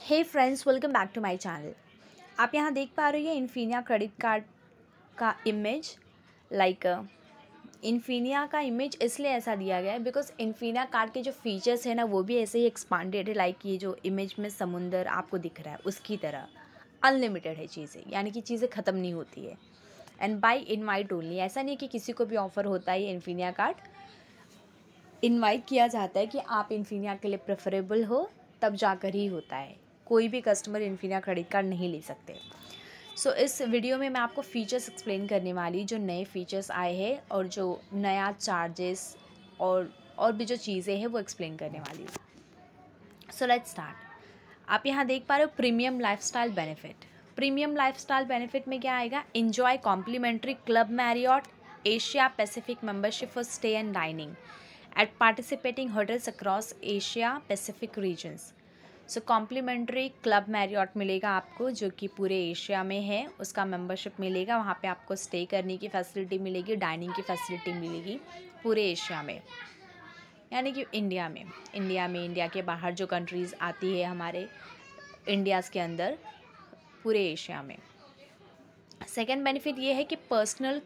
Hey friends, welcome back to my channel. आप यहाँ देख पा रहे हैं इन्फिनिया क्रेडिट कार्ड का इमेज। इन्फिनिया का इमेज इसलिए ऐसा दिया गया है बिकॉज इन्फिनिया कार्ड के जो फीचर्स है ना वो भी ऐसे ही एक्सपांडेड है। ये जो इमेज में समुंदर आपको दिख रहा है उसकी तरह अनलिमिटेड है चीज़ें, यानी कि चीज़ें ख़त्म नहीं होती है। एंड बाय इनवाइट ओनली, ऐसा नहीं कि किसी को भी ऑफ़र होता है। ये इन्फिनिया कार्ड इनवाइट किया जाता है कि आप इन्फिनिया के लिए प्रेफरेबल हो, तब जाकर ही होता है। कोई भी कस्टमर इन्फिनिया क्रेडिट कार्ड नहीं ले सकते। सो इस वीडियो में मैं आपको फ़ीचर्स एक्सप्लेन करने वाली, जो नए फ़ीचर्स आए हैं और जो नया चार्जेस और भी जो चीज़ें हैं वो एक्सप्लेन करने वाली हूँ। So let's start. आप यहाँ देख पा रहे हो premium lifestyle benefit. Premium lifestyle benefit में क्या आएगा? Enjoy complimentary club Marriott Asia Pacific membership for stay and dining at participating hotels across Asia Pacific regions। So complimentary club Marriott मिलेगा आपको, जो कि पूरे एशिया में है, उसका मेंबरशिप मिलेगा। वहाँ पे आपको स्टे करने की फैसिलिटी मिलेगी, डाइनिंग की फैसिलिटी मिलेगी पूरे एशिया में, यानी कि इंडिया के बाहर जो कंट्रीज़ आती है हमारे इंडियाज़ के अंदर, पूरे एशिया में। सेकेंड बेनिफिट ये है कि personal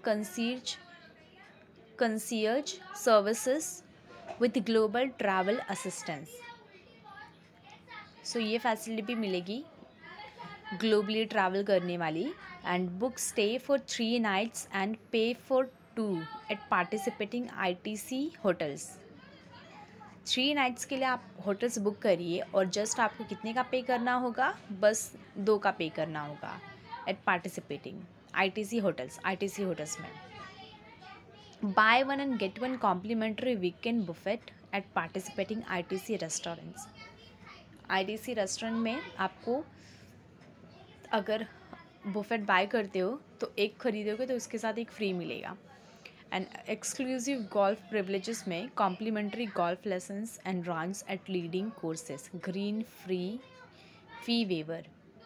concierge services with global travel assistance. So ये फैसिलिटी भी मिलेगी ग्लोबली ट्रैवल करने वाली। And book stay for 3 nights and pay for 2 at participating ITC hotels. 3 nights के लिए आप होटल्स बुक करिए और जस्ट आपको कितने का पे करना होगा? बस 2 का पे करना होगा एट पार्टिसिपेटिंग ITC होटल्स में। Buy one and get one complimentary weekend buffet at participating ITC restaurants। ITC restaurant में आपको अगर बुफेट बाय करते हो तो एक खरीदोगे तो उसके साथ एक फ्री मिलेगा। एंड एक्सक्लूसिव गोल्फ प्रिविलेजेस में complimentary golf lessons and rounds at leading courses, green fee waiver.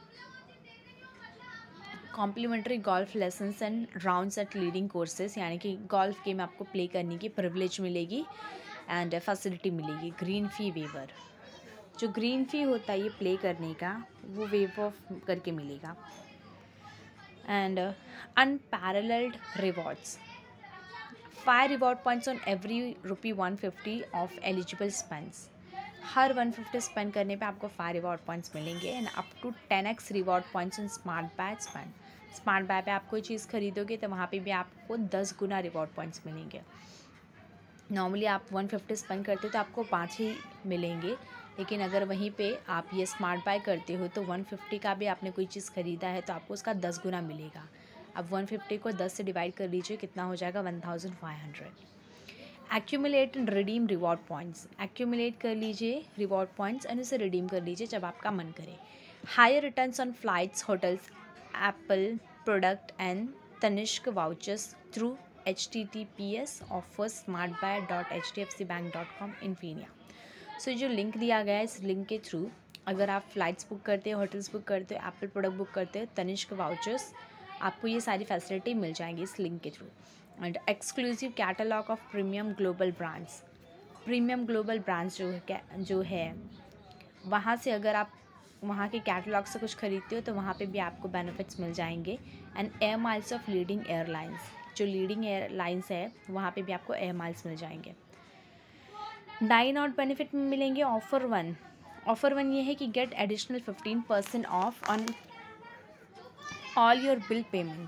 Complimentary golf lessons and rounds at leading courses, यानी कि गोल्फ गेम आपको प्ले करने की प्रिविलेज मिलेगी एंड फैसिलिटी मिलेगी। ग्रीन फी वेवर, जो green fee होता है ये प्ले करने का, वो वेव ऑफ करके मिलेगा। And unparalleled rewards, 5 reward points on every ₹150 of eligible spends. हर 150 स्पेंड करने पे आपको 5 रिवॉर्ड पॉइंट्स मिलेंगे। And up to 10x reward points on smart buy spend. Smart buy पे आप कोई चीज़ खरीदोगे तो वहाँ पे भी आपको 10 गुना रिवॉर्ड पॉइंट्स मिलेंगे। नॉर्मली आप 150 स्पेंड करते हो तो आपको 5 ही मिलेंगे, लेकिन अगर वहीं पे आप ये स्मार्ट बाय करते हो तो 150 का भी आपने कोई चीज़ ख़रीदा है तो आपको उसका 10 गुना मिलेगा। अब 150 को 10 से डिवाइड कर लीजिए, कितना हो जाएगा? 1500। Accumulate and redeem reward points. Accumulate कर लीजिए रिवॉर्ड पॉइंट्स एंड उसे रिडीम कर लीजिए जब आपका मन करे। Higher returns on flights, hotels, Apple product and Tanishq vouchers through https offers smartbuy.hdfcbank.com Infinia. So जो लिंक दिया गया है, इस लिंक के थ्रू अगर आप फ्लाइट्स बुक करते हो, होटल्स बुक करते हो, एप्पल प्रोडक्ट बुक करते हो, तनिष्क वाउचर्स, आपको ये सारी फैसिलिटी मिल जाएंगी इस लिंक के through. And exclusive catalogue of premium global brands. Premium global brands जो है वहाँ से अगर आप वहाँ के कैटलॉग से कुछ खरीदते हो तो वहाँ पे भी आपको बेनिफिट्स मिल जाएंगे। And air miles of leading airlines, जो लीडिंग एयरलाइंस है वहाँ पे भी आपको एयर माइल्स मिल जाएंगे। डाइन आउट बेनिफिट में मिलेंगे ऑफ़र वन ये है कि get additional 15% off on all your bill payment.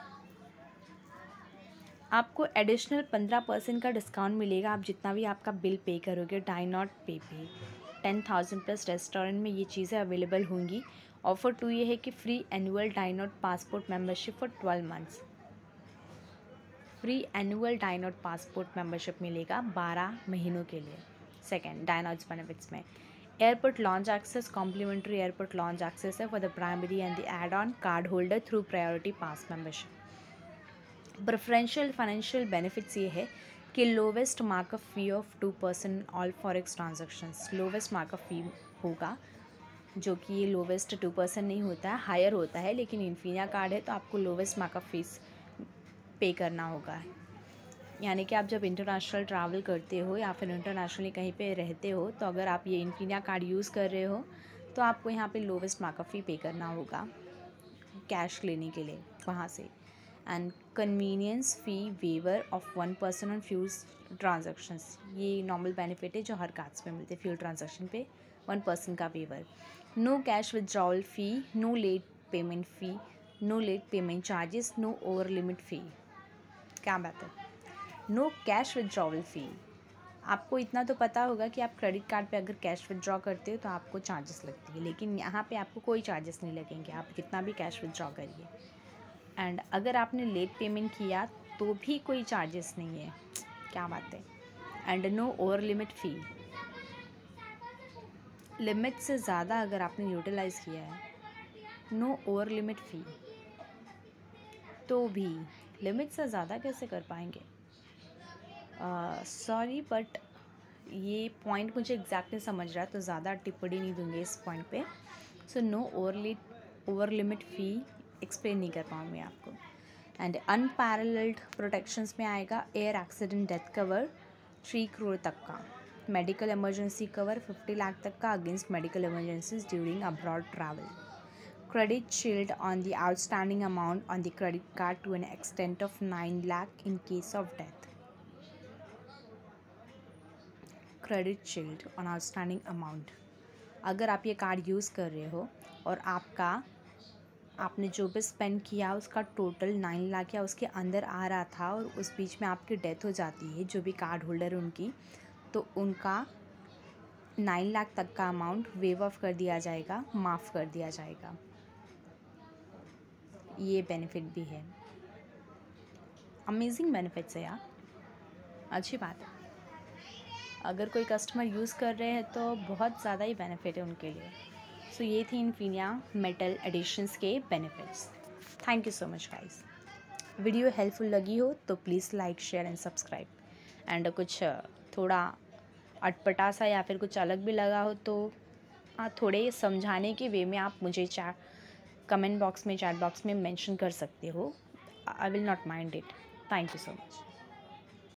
आपको एडिशनल 15% का डिस्काउंट मिलेगा आप जितना भी आपका बिल पे करोगे डाइन आउट पे 10,000+ रेस्टोरेंट में ये चीज़ें अवेलेबल होंगी। ऑफ़र 2 ये है कि free annual dine out passport membership for 12 months। Free annual dine out passport membership मिलेगा 12 महीनों के लिए। सेकेंड, डाइन आउट्स बेनिफिट्स में airport lounge access, complimentary airport lounge access है for the primary and the add on card holder through priority pass membership. Preferential financial benefits ये है कि lowest markup fee of 2% all forex transactions. Lowest markup fee होगा, जो कि ये lowest 2% नहीं होता है, हायर होता है, लेकिन इन्फिनिया कार्ड है तो आपको लोवेस्ट मार्कअप फीस पे करना होगा। यानी कि आप जब इंटरनेशनल ट्रैवल करते हो या फिर इंटरनेशनली कहीं पे रहते हो तो अगर आप ये इन्फिनिया कार्ड यूज़ कर रहे हो तो आपको यहाँ पे लोवेस्ट मार्कअप फ़ी पे करना होगा कैश लेने के लिए वहाँ से। And convenience fee waiver of 1% on fuel transactions, ये नॉर्मल बेनिफिट है जो हर कार्ड्स में मिलते हैं। फ्यूल ट्रांजेक्शन पे 1% का waiver. No cash withdrawal fee, no late payment fee, no late payment charges, no over limit fee. क्या बात है, नो कैश विथड्रॉवल फ़ी। आपको इतना तो पता होगा कि आप क्रेडिट कार्ड पे अगर कैश विथड्रॉ करते हो तो आपको चार्जेस लगती है, लेकिन यहाँ पे आपको कोई चार्जेस नहीं लगेंगे, आप कितना भी कैश विथड्रॉ करिए। एंड अगर आपने लेट पेमेंट किया तो भी कोई चार्जेस नहीं है। क्या बात है। And no over limit fee, limit से ज़्यादा अगर आपने यूटिलाइज़ किया है, नो ओवर लिमिट फ़ी, तो भी लिमिट से ज़्यादा कैसे कर पाएंगे। सॉरी बट ये पॉइंट मुझे एग्जैक्टली समझ रहा है तो ज़्यादा टिप्पणी नहीं दूंगी इस पॉइंट पे। So no over limit fee explain नहीं कर पाऊँगी आपको। एंड अनपैरेलल्ड प्रोटेक्शंस में आएगा air accident death cover 3 crore तक का, मेडिकल इमरजेंसी कवर 50 लाख तक का against medical emergencies during abroad travel, credit shield on the outstanding amount on the credit card to an extent of 9 lakh in case of death. Credit shield on outstanding amount, अगर आप ये card use कर रहे हो और आपने जो भी स्पेंड किया उसका टोटल 9 लाख या उसके अंदर आ रहा था और उस बीच में आपकी डेथ हो जाती है, जो भी कार्ड होल्डर है उनकी, तो उनका 9 लाख तक का अमाउंट वेव ऑफ कर दिया जाएगा, माफ़ कर दिया जाएगा। ये बेनिफिट भी है। अमेजिंग बेनिफिट्स है यार, अच्छी बात है। अगर कोई कस्टमर यूज़ कर रहे हैं तो बहुत ज़्यादा ही बेनिफिट है उनके लिए। सो ये थी इन्फिनिया मेटल एडिशंस के benefits. Thank you so much guys. Video helpful लगी हो तो please like share and subscribe. And कुछ थोड़ा अटपटा सा या फिर कुछ अलग भी लगा हो तो थोड़े समझाने के वे में आप मुझे कमेंट बॉक्स में, चैट बॉक्स में मेंशन कर सकते हो। I will not mind it. Thank you so much.